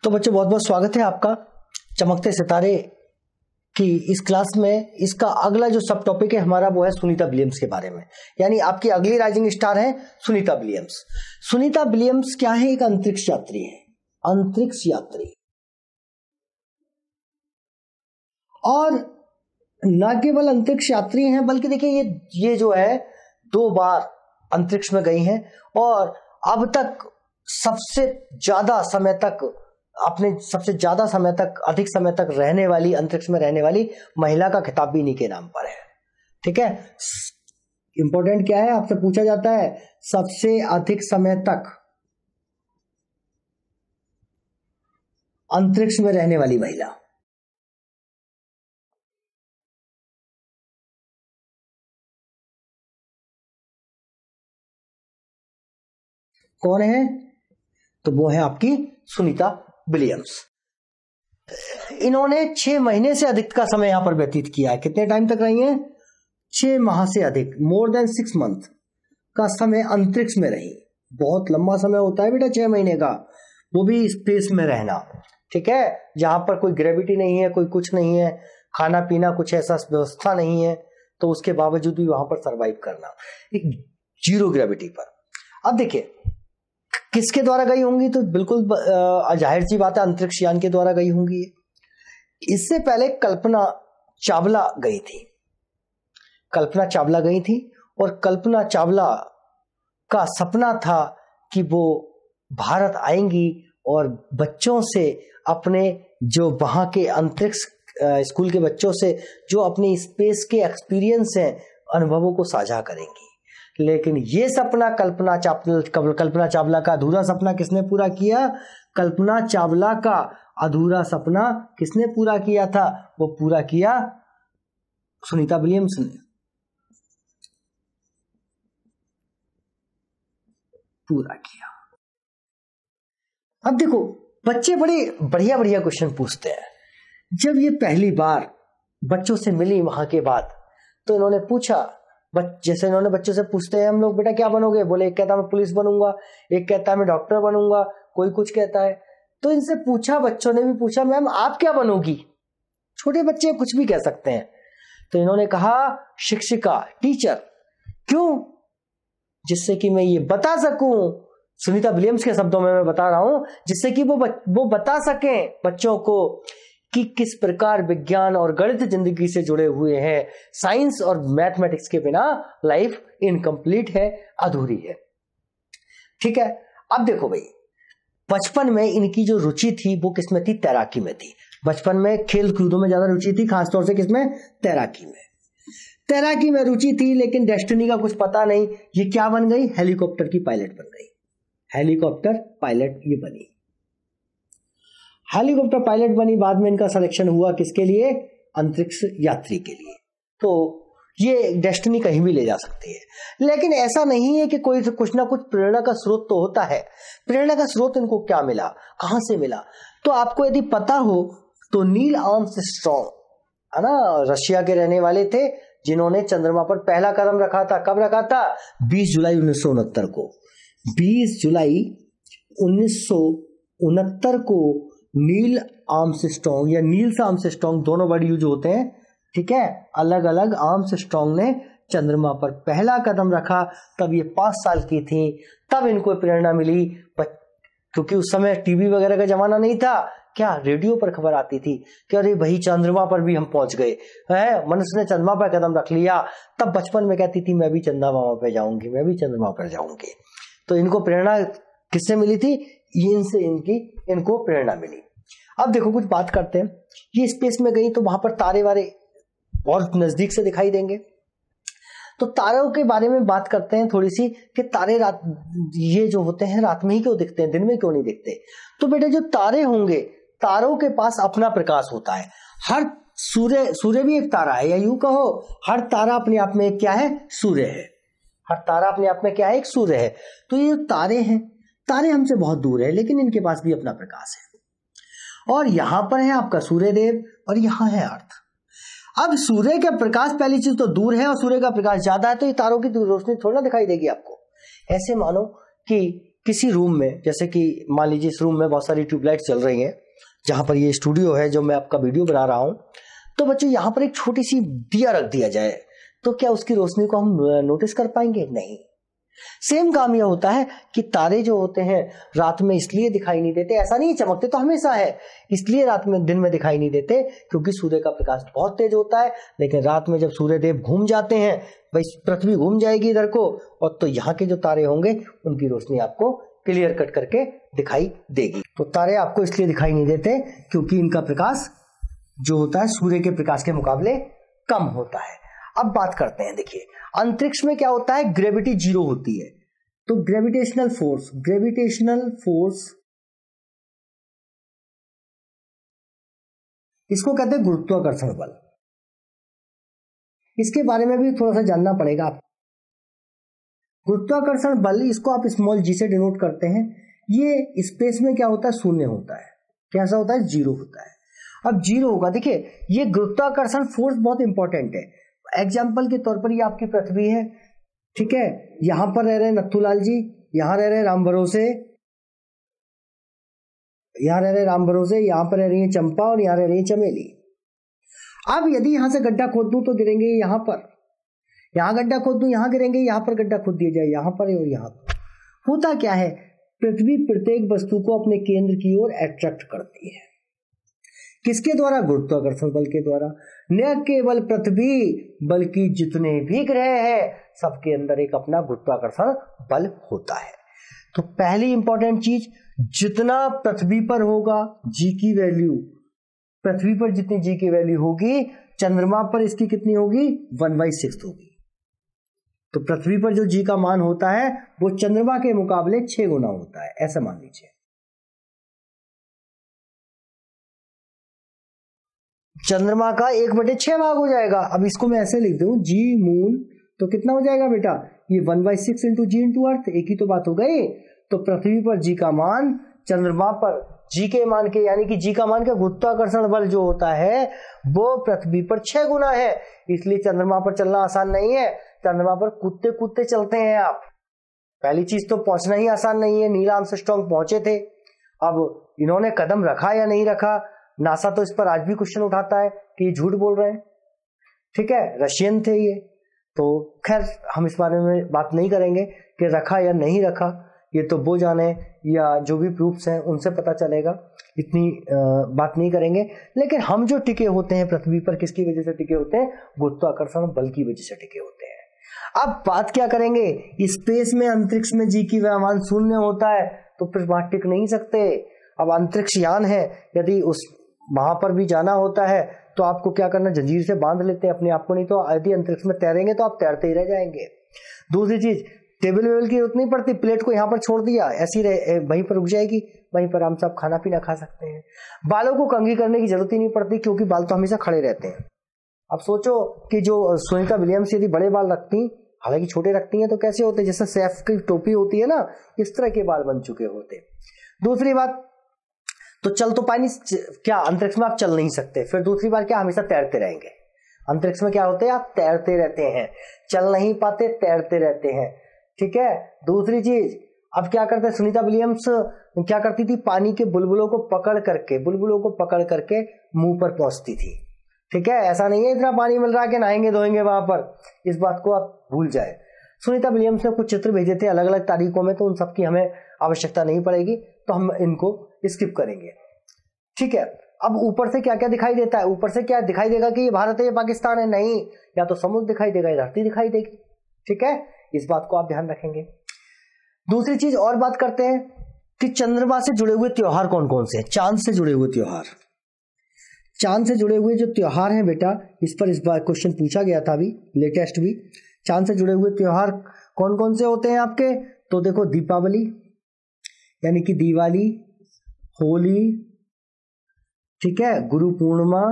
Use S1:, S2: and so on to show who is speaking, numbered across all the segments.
S1: तो बच्चों बहुत बहुत स्वागत है आपका चमकते सितारे की इस क्लास में। इसका अगला जो सब टॉपिक है हमारा वो है सुनीता विलियम्स के बारे में, यानी आपकी अगली राइजिंग स्टार है सुनीता विलियम्स। सुनीता विलियम्स क्या है? एक अंतरिक्ष यात्री है, अंतरिक्ष यात्री। और न केवल अंतरिक्ष यात्री हैं बल्कि देखिए ये जो है 2 बार अंतरिक्ष में गई हैं और अब तक सबसे ज्यादा समय तक अधिक समय तक रहने वाली, अंतरिक्ष में रहने वाली महिला का खिताब भी इन्हीं के नाम पर है। ठीक है, इंपॉर्टेंट क्या है, आपसे पूछा जाता है सबसे अधिक समय तक अंतरिक्ष में रहने वाली महिला कौन है? तो वो है आपकी सुनीता विलियम्स। इन्होंने 6 महीने से अधिक का समय यहां पर व्यतीत किया है। कितने टाइम तक रही हैं? 6 माह से अधिक, मोर देन 6 मंथ का समय अंतरिक्ष में रही। बहुत लंबा समय होता है बेटा 6 महीने का, वो भी स्पेस में रहना। ठीक है, जहां पर कोई ग्रेविटी नहीं है, कोई कुछ नहीं है, खाना पीना कुछ ऐसा व्यवस्था नहीं है, तो उसके बावजूद भी वहां पर सरवाइव करना एक जीरो ग्रेविटी पर। अब देखिए किसके द्वारा गई होंगी? तो बिल्कुल जाहिर सी बात है अंतरिक्ष यान के द्वारा गई होंगी। इससे पहले कल्पना चावला गई थी। कल्पना चावला गई थी और कल्पना चावला का सपना था कि वो भारत आएंगी और बच्चों से अपने जो वहां के अंतरिक्ष स्कूल के बच्चों से जो अपने स्पेस के एक्सपीरियंस हैं, अनुभवों को साझा करेंगी। लेकिन ये सपना कल्पना चावला का अधूरा सपना किसने पूरा किया? कल्पना चावला का अधूरा सपना किसने पूरा किया था? वो पूरा किया सुनीता विलियम्स ने। पूरा किया। अब देखो बच्चे बड़े बढ़िया बढ़िया क्वेश्चन पूछते हैं। जब ये पहली बार बच्चों से मिली वहां के बाद, तो इन्होंने पूछा, जैसे इन्होंने बच्चों से पूछते हैं हम लोग बेटा क्या बनोगे? बोले एक कहता मैं पुलिस बनूंगा, एक कहता मैं डॉक्टर बनूंगा, कोई कुछ कहता है। तो इनसे पूछा, बच्चों ने भी पूछा मैम आप क्या बनोगी? छोटे बच्चे कुछ भी कह सकते हैं। तो इन्होंने कहा शिक्षिका, टीचर। क्यों? जिससे कि मैं ये बता सकूं, सुनीता विलियम्स के शब्दों में मैं बता रहा हूं, जिससे कि वो बता सकें बच्चों को कि किस प्रकार विज्ञान और गणित जिंदगी से जुड़े हुए हैं। साइंस और मैथमेटिक्स के बिना लाइफ इनकम्प्लीट है, अधूरी है। ठीक है, अब देखो भाई बचपन में इनकी जो रुचि थी वो किसमें थी? तैराकी में थी। बचपन में खेल कूदों में ज्यादा रुचि थी, खासतौर से किसमें? तैराकी में। तैराकी में रुचि थी, लेकिन डेस्टिनी का कुछ पता नहीं। ये क्या बन गई? हेलीकॉप्टर की पायलट बन गई। हेलीकॉप्टर पायलट ये बनी। हेलीकॉप्टर पायलट बनी। बाद में इनका सिलेक्शन हुआ किसके लिए? अंतरिक्ष यात्री के लिए। तो ये डेस्टिनी कहीं भी ले जा सकती है। लेकिन ऐसा नहीं है कि कोई कुछ ना कुछ प्रेरणा का स्रोत तो होता है। प्रेरणा का स्रोत इनको क्या मिला, कहां से मिला? तो आपको यदि पता हो तो नील आर्मस्ट्रॉन्ग है ना, रशिया के रहने वाले थे, जिन्होंने चंद्रमा पर पहला कदम रखा था। कब रखा था? 20 जुलाई 1969 को। 20 जुलाई 1969 को नील आर्मस्ट्रॉन्ग या नील्स आर्मस्ट्रॉन्ग, दोनों वर्ड यूज होते हैं। ठीक है, अलग अलग आर्मस्ट्रॉन्ग ने चंद्रमा पर पहला कदम रखा। तब ये 5 साल की थी। तब इनको प्रेरणा मिली, क्योंकि उस समय टीवी वगैरह का जमाना नहीं था। क्या रेडियो पर खबर आती थी कि अरे भाई चंद्रमा पर भी हम पहुंच गए हैं, मनुष्य ने चंद्रमा पर कदम रख लिया। तब बचपन में कहती थी मैं भी चंद्रमा पर जाऊंगी, मैं भी चंद्रमा पर जाऊंगी। तो इनको प्रेरणा किससे मिली थी? इनसे इनको प्रेरणा मिली। अब देखो कुछ बात करते हैं। ये स्पेस में गई तो वहां पर तारे वारे बहुत नजदीक से दिखाई देंगे। तो तारों के बारे में बात करते हैं थोड़ी सी कि तारे रात ये जो होते हैं रात में ही क्यों दिखते हैं, दिन में क्यों नहीं दिखते? तो बेटे जो तारे होंगे, तारों के पास अपना प्रकाश होता है। हर सूर्य भी एक तारा है, या यूं कहो हर तारा अपने आप में क्या है? सूर्य है। हर तारा अपने आप में क्या है? एक सूर्य है। तो ये तारे हैं, तारे हमसे बहुत दूर है, लेकिन इनके पास भी अपना प्रकाश है। और यहां पर है आपका सूर्य देव और यहां है अर्थ। अब सूर्य का प्रकाश पहली चीज तो दूर है और सूर्य का प्रकाश ज्यादा है, तो ये तारों की रोशनी थोड़ा दिखाई देगी आपको। ऐसे मानो कि किसी रूम में, जैसे कि मान लीजिए इस रूम में बहुत सारी ट्यूबलाइट चल रही हैं, जहां पर ये स्टूडियो है जो मैं आपका वीडियो बना रहा हूं, तो बच्चों यहां पर एक छोटी सी दिया रख दिया जाए तो क्या उसकी रोशनी को हम नोटिस कर पाएंगे? नहीं। सेम काम यह होता है कि तारे जो होते हैं रात में इसलिए दिखाई नहीं देते, ऐसा नहीं चमकते तो हमेशा है, इसलिए रात में दिन में दिखाई नहीं देते क्योंकि सूर्य का प्रकाश बहुत तेज होता है। लेकिन रात में जब सूर्य देव घूम जाते हैं, भाई पृथ्वी घूम जाएगी इधर को, और तो यहाँ के जो तारे होंगे उनकी रोशनी आपको क्लियर कट करके दिखाई देगी। तो तारे आपको इसलिए दिखाई नहीं देते क्योंकि इनका प्रकाश जो होता है सूर्य के प्रकाश के मुकाबले कम होता है। अब बात करते हैं, देखिए अंतरिक्ष में क्या होता है, ग्रेविटी जीरो होती है। तो ग्रेविटेशनल फोर्स इसको कहते हैं गुरुत्वाकर्षण बल। इसके बारे में भी थोड़ा सा जानना पड़ेगा आपको। गुरुत्वाकर्षण बल, इसको आप स्मॉल जी से डिनोट करते हैं। ये स्पेस में क्या होता है, शून्य होता है। कैसा होता है, जीरो होता है। अब जीरो होगा, देखिए ये गुरुत्वाकर्षण फोर्स बहुत इंपॉर्टेंट है। एग्जाम्पल के तौर पर ये आपकी पृथ्वी है, ठीक है, यहां पर रह रहे नथुलाल जी, यहां रह रहे राम भरोसे, यहां रह रहे राम भरोसे, यहां पर रह रही है चंपा और यहां रह रही है चमेली। अब यदि यहां से गड्ढा खोद दूं तो गिरेंगे यहां पर, यहां गड्ढा खोद दूं यहां गिरेंगे, यहां पर गड्ढा खोद दिया जाए यहां पर और यहां पर। होता क्या है, पृथ्वी प्रत्येक वस्तु को अपने केंद्र की ओर अट्रैक्ट करती है। किसके द्वारा, गुरुत्वाकर्षण बल के द्वारा। न केवल पृथ्वी बल्कि जितने भी ग्रह हैं सबके अंदर एक अपना गुरुत्वाकर्षण बल होता है। तो पहली इंपॉर्टेंट चीज, जितना पृथ्वी पर होगा जी की वैल्यू, पृथ्वी पर जितनी जी की वैल्यू होगी चंद्रमा पर इसकी कितनी होगी, 1/6 होगी। तो पृथ्वी पर जो जी का मान होता है वो चंद्रमा के मुकाबले 6 गुना होता है, ऐसा मान लीजिए। चंद्रमा का 1/6 भाग हो जाएगा। अब इसको मैं ऐसे लिख दूं, जी मून, तो कितना हो जाएगा बेटा, ये 1/6 इंटू जी इंटू अर्थ, एक ही तो बात हो गई। तो पृथ्वी पर जी का मान चंद्रमा पर जी के मान के, यानी कि जी का मान का गुरुत्वाकर्षण बल जो होता है वो पृथ्वी पर 6 गुना है। इसलिए चंद्रमा पर चलना आसान नहीं है, चंद्रमा पर कूदते कूदते चलते हैं आप। पहली चीज तो पहुंचना ही आसान नहीं है। नील आर्मस्ट्रांग पहुंचे थे, अब इन्होंने कदम रखा या नहीं रखा, नासा तो इस पर आज भी क्वेश्चन उठाता है कि ये झूठ बोल रहे हैं, ठीक है, रशियन थे ये। तो खैर हम इस बारे में बात नहीं करेंगे कि रखा या नहीं रखा, ये तो वो जाने, या जो भी प्रूफ्स हैं उनसे पता चलेगा, इतनी बात नहीं करेंगे। लेकिन हम जो टिके होते हैं पृथ्वी पर किसकी वजह से टिके होते हैं, गुरुत्वाकर्षण बल की वजह से टिके होते हैं। अब बात क्या करेंगे, स्पेस में अंतरिक्ष में जी की मान शून्य होता है तो फिर वहां टिक नहीं सकते। अब अंतरिक्ष यान है, यदि उस वहां पर भी जाना होता है तो आपको क्या करना, जंजीर से बांध लेते हैं अपने आप को, नहीं तो यदि अंतरिक्ष में तैरेंगे तो आप तैरते ही रह जाएंगे। दूसरी चीज, टेबल वेबल की जरूरत नहीं पड़ती, प्लेट को यहाँ पर छोड़ दिया ऐसी वहीं पर रुक जाएगी, वहीं पर हम सब खाना पीना खा सकते हैं। बालों को कंघी करने की जरूरत ही नहीं पड़ती क्योंकि बाल तो हमेशा खड़े रहते हैं। अब सोचो कि जो सुनीता विलियम्स यदि बड़े बाल रखती, हालांकि छोटे रखती हैं, तो कैसे होते, जैसे सेफ की टोपी होती है ना, इस तरह के बाल बन चुके होते। दूसरी बात, तो चल तो पानी, क्या अंतरिक्ष में आप चल नहीं सकते। फिर दूसरी बार क्या, हमेशा तैरते रहेंगे। अंतरिक्ष में क्या होते हैं, आप तैरते रहते हैं, चल नहीं पाते, तैरते रहते हैं, ठीक है। दूसरी चीज, अब क्या करते हैं, सुनीता विलियम्स क्या करती थी, पानी के बुलबुलों को पकड़ करके मुंह पर पहुंचती थी, ठीक है। ऐसा नहीं है इतना पानी मिल रहा है कि नहाएंगे धोएंगे वहां पर, इस बात को आप भूल जाए। सुनीता विलियम्स ने कुछ चित्र भेजे थे अलग अलग तारीखों में, तो उन सबकी हमें आवश्यकता नहीं पड़ेगी, तो हम इनको स्किप करेंगे, ठीक है। अब ऊपर से क्या क्या दिखाई देता है, ऊपर से क्या दिखाई देगा कि ये भारत है ये पाकिस्तान है, नहीं, या तो समुद्र दिखाई देगा या धरती दिखाई देगी, ठीक है। इस बात को आप ध्यान रखेंगे। दूसरी चीज और बात करते हैं कि चंद्रमा से जुड़े हुए त्योहार कौन कौन से हैं, चांद से जुड़े हुए त्योहार। चांद से जुड़े हुए जो त्योहार हैं बेटा, इस पर इस बार क्वेश्चन पूछा गया था, अभी लेटेस्ट भी। चांद से जुड़े हुए त्योहार कौन कौन से होते हैं आपके, तो देखो दीपावली यानी कि दिवाली, होली, ठीक है, गुरु पूर्णिमा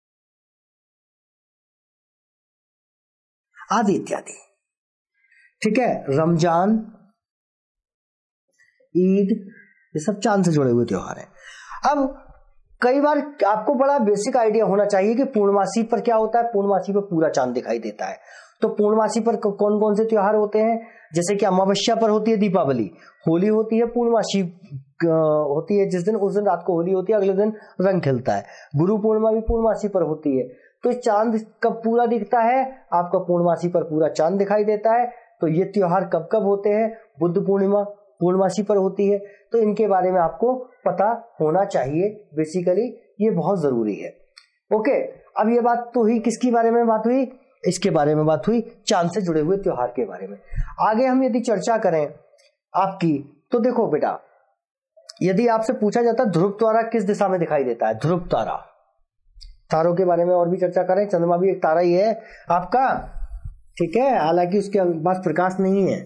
S1: आदि इत्यादि, ठीक है, रमजान, ईद, ये सब चांद से जुड़े हुए त्योहार हैं। अब कई बार आपको बड़ा बेसिक आइडिया होना चाहिए कि पूर्णमासी पर क्या होता है। पूर्णमासी पर पूरा चांद दिखाई देता है। तो पूर्णमासी पर कौन कौन से त्योहार होते हैं, जैसे कि अमावस्या पर होती है दीपावली, होली होती है, पूर्णमासी होती है जिस दिन, उस दिन रात को होली होती है, अगले दिन रंग खिलता है। गुरु पूर्णिमा भी पूर्णमासी पर होती है। तो चांद कब पूरा दिखता है, आपका पूर्णमासी पर पूरा चांद दिखाई देता है। तो ये त्योहार कब कब होते हैं, बुद्ध पूर्णिमा पूर्णमासी पर होती है। तो इनके बारे में आपको पता होना चाहिए, बेसिकली ये बहुत जरूरी है। ओके, अब ये बात तो हुई, किसकी बारे में बात हुई, इसके बारे में बात हुई, चांद से जुड़े हुए त्योहार के बारे में। आगे हम यदि चर्चा करें आपकी, तो देखो बेटा, यदि आपसे पूछा जाता है ध्रुव तारा किस दिशा में दिखाई देता है, ध्रुव तारा, तारों के बारे में और भी चर्चा करें। चंद्रमा भी एक तारा ही है आपका, ठीक है, हालांकि उसके पास प्रकाश नहीं है।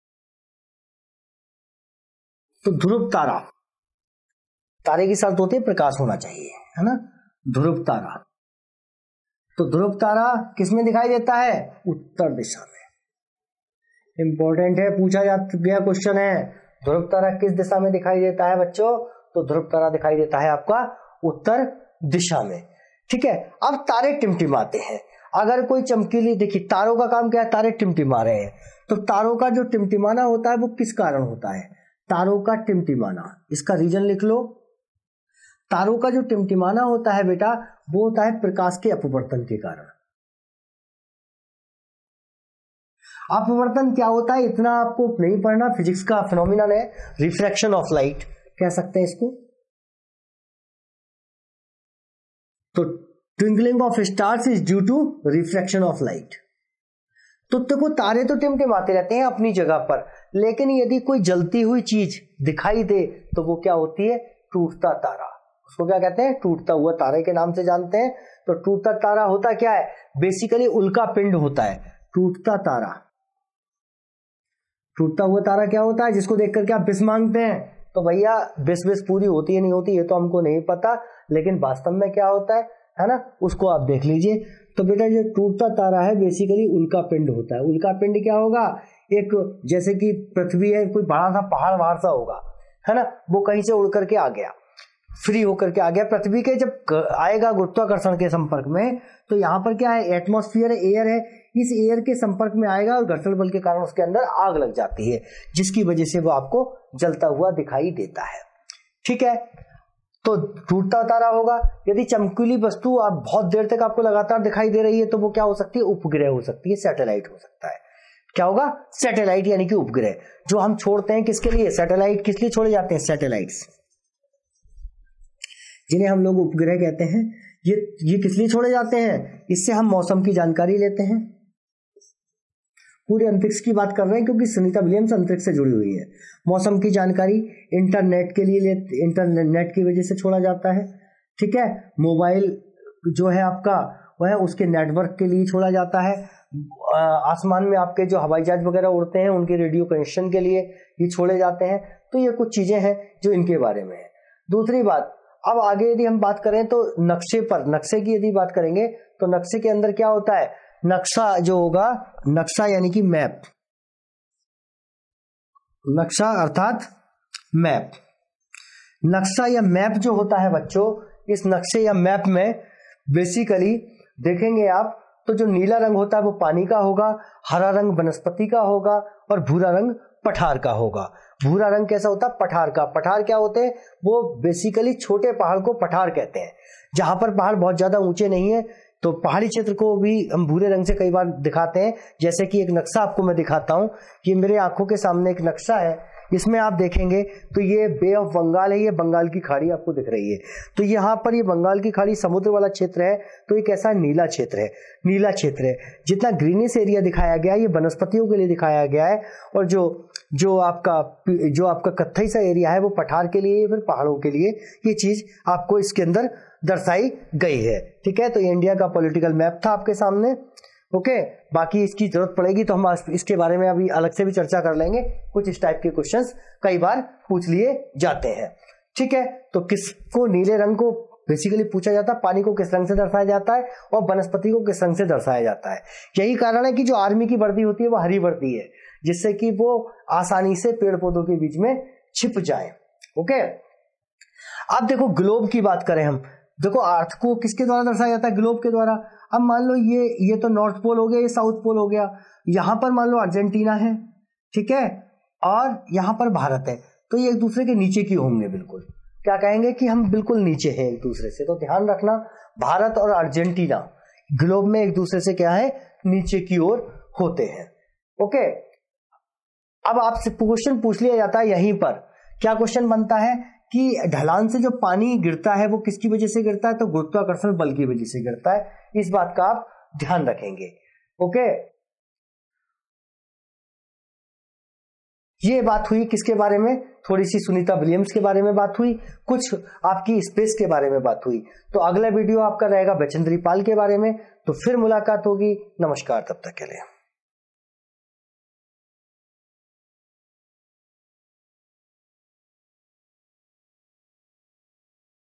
S1: तो ध्रुव तारा, तारे की शर्त होती है प्रकाश होना चाहिए, है ना, ध्रुव तारा। तो ध्रुव तारा किस में दिखाई देता है, उत्तर दिशा में। इंपॉर्टेंट है, पूछा जा गया क्वेश्चन है, ध्रुव तारा किस दिशा में दिखाई देता है बच्चों, तो ध्रुव तारा दिखाई देता है आपका उत्तर दिशा में। ठीक है, अब तारे टिमटिमाते हैं। अगर कोई चमकीली, देखिए तारों का काम क्या है, तारे टिमटिमा रहे हैं। तो तारों का जो टिमटिमाना होता है वो किस कारण होता है, तारों का टिमटिमाना, इसका रीजन लिख लो। तारों का जो टिमटिमाना होता है बेटा, वो होता है प्रकाश के अपवर्तन के कारण। अपवर्तन क्या होता है इतना आपको नहीं पढ़ना, फिजिक्स का फिनोमिनन है, रिफ्रैक्शन ऑफ लाइट कह सकते हैं इसको। तो twinkling of stars is due to refraction of light. तो देखो तारे तो टिमटिमाते रहते हैं अपनी जगह पर, लेकिन यदि कोई जलती हुई चीज दिखाई दे तो वो क्या होती है, टूटता तारा। उसको क्या कहते हैं, टूटता हुआ तारे के नाम से जानते हैं। तो टूटता तारा होता क्या है, बेसिकली उल्का पिंड होता है टूटता तारा। टूटता हुआ तारा क्या होता है, जिसको देख करके आप बिस मांगते हैं। तो भैया बिस पूरी होती है नहीं होती ये तो हमको नहीं पता, लेकिन वास्तव में क्या होता है ना, उसको आप देख लीजिए। तो बेटा जो टूटता तारा है बेसिकली उल्का पिंड होता है। उल्का पिंड क्या होगा, एक जैसे कि पृथ्वी है, कोई बड़ा सा पहाड़ वहां सा होगा, है ना, वो कहीं से उड़ करके आ गया, फ्री होकर के आ गया, पृथ्वी के जब आएगा गुरुत्वाकर्षण के संपर्क में, तो यहाँ पर क्या है, एटमॉस्फेयर है, एयर है, इस एयर के संपर्क में आएगा और घर्षण बल के कारण उसके अंदर आग लग जाती है, जिसकी वजह से वो आपको जलता हुआ दिखाई देता है। ठीक है, तो टूटता तारा होगा। यदि चमकीली वस्तु आप बहुत देर तक आपको लगातार दिखाई दे रही है तो वो क्या हो सकती है, उपग्रह हो सकती है, सैटेलाइट हो सकता है। क्या होगा, सैटेलाइट यानी कि उपग्रह, जो हम छोड़ते हैं किसके लिए, सैटेलाइट किस लिए छोड़े जाते हैं, सैटेलाइट्स, जिन्हें हम लोग उपग्रह कहते हैं, ये किस लिए छोड़े जाते हैं, इससे हम मौसम की जानकारी लेते हैं। पूरे अंतरिक्ष की बात कर रहे हैं क्योंकि सुनीता विलियम्स अंतरिक्ष से जुड़ी हुई है। मौसम की जानकारी इंटरनेट के लिए इंटरनेट की वजह से छोड़ा जाता है। ठीक है, मोबाइल जो है आपका वह उसके नेटवर्क के लिए छोड़ा जाता है। आसमान में आपके जो हवाई जहाज वगैरह उड़ते हैं उनके रेडियो कनेक्शन के लिए ये छोड़े जाते हैं। तो ये कुछ चीजें हैं जो इनके बारे में है। दूसरी बात, अब आगे यदि हम बात करें तो नक्शे की यदि बात करेंगे तो नक्शे के अंदर क्या होता है, नक्शा जो होगा, नक्शा यानी कि मैप, नक्शा अर्थात मैप। नक्शा या मैप जो होता है बच्चों, इस नक्शे या मैप में बेसिकली देखेंगे आप तो जो नीला रंग होता है वो पानी का होगा, हरा रंग वनस्पति का होगा और भूरा रंग पठार का होगा। भूरा रंग कैसा होता है, पठार का। पठार क्या होते हैं, वो बेसिकली छोटे पहाड़ को पठार कहते हैं। जहां पर पहाड़ बहुत ज्यादा ऊंचे नहीं है तो पहाड़ी क्षेत्र को भी हम भूरे रंग से कई बार दिखाते हैं। जैसे कि एक नक्शा आपको मैं दिखाता हूं, ये मेरे आंखों के सामने एक नक्शा है, इसमें आप देखेंगे तो ये बे ऑफ बंगाल है, ये बंगाल की खाड़ी आपको दिख रही है। तो यहाँ पर ये बंगाल की खाड़ी समुद्र वाला क्षेत्र है, तो ये कैसा नीला क्षेत्र है, नीला क्षेत्र है। जितना ग्रीनिश एरिया दिखाया गया है ये वनस्पतियों के लिए दिखाया गया है, और जो आपका कत्थई सा एरिया है वो पठार के लिए, फिर पहाड़ों के लिए ये चीज आपको इसके अंदर दर्शाई गई है। ठीक है, तो ये इंडिया का पॉलिटिकल मैप था आपके सामने। ओके, बाकी इसकी जरूरत पड़ेगी तो हम इसके बारे में अभी अलग से भी चर्चा कर लेंगे। कुछ इस टाइप के क्वेश्चंस कई बार पूछ लिए जाते हैं। ठीक है, तो किसको, नीले रंग को बेसिकली पूछा जाता है, पानी को किस रंग से दर्शाया जाता है और वनस्पति को किस रंग से दर्शाया जाता है। यही कारण है कि जो आर्मी की वर्दी होती है वो हरी वर्दी है, जिससे कि वो आसानी से पेड़ पौधों के बीच में छिप जाए। ओके, अब देखो ग्लोब की बात करें हम, देखो अर्थ को किसके द्वारा दर्शाया जाता है, ग्लोब के द्वारा। अब मान लो ये तो नॉर्थ पोल हो गया, ये साउथ पोल हो गया, यहां पर मान लो अर्जेंटीना है, ठीक है, और यहां पर भारत है, तो ये एक दूसरे के नीचे की होंगे, बिल्कुल क्या कहेंगे कि हम बिल्कुल नीचे हैं एक दूसरे से। तो ध्यान रखना भारत और अर्जेंटीना ग्लोब में एक दूसरे से क्या है, नीचे की ओर होते हैं। ओके, अब आपसे क्वेश्चन पूछ लिया जाता है यहीं पर, क्या क्वेश्चन बनता है कि ढलान से जो पानी गिरता है वो किसकी वजह से गिरता है, तो गुरुत्वाकर्षण बल की वजह से गिरता है। इस बात का आप ध्यान रखेंगे। ओके, ये बात हुई किसके बारे में, थोड़ी सी सुनीता विलियम्स के बारे में बात हुई, कुछ आपकी स्पेस के बारे में बात हुई। तो अगला वीडियो आपका रहेगा बचेंद्री पाल के बारे में। तो फिर मुलाकात होगी, नमस्कार, तब तक के लिए।